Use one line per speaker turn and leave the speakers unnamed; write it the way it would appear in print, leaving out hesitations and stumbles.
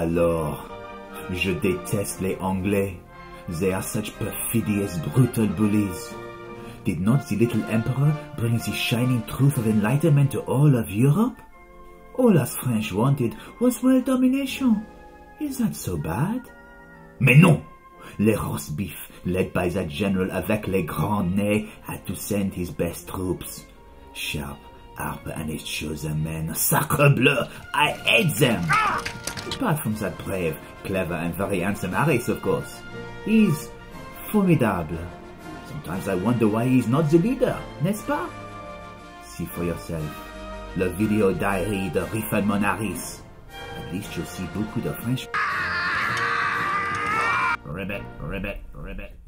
Alors, je déteste les Anglais. They are such perfidious, brutal bullies. Did not the little emperor bring the shining truth of enlightenment to all of Europe? All us French wanted was world domination. Is that so bad? Mais non! Les roast beef, led by that general avec les grands nez, had to send his best troops. Sharpe, Harpe and his chosen men. Sacre bleu! I hate them! Apart from that brave, clever and very handsome Harris, of course. He's formidable. Sometimes I wonder why he's not the leader, n'est-ce pas? See for yourself. Le video Diary de Rifleman Harris. At least you'll see beaucoup de French. Ribbit, ribbit, ribbit.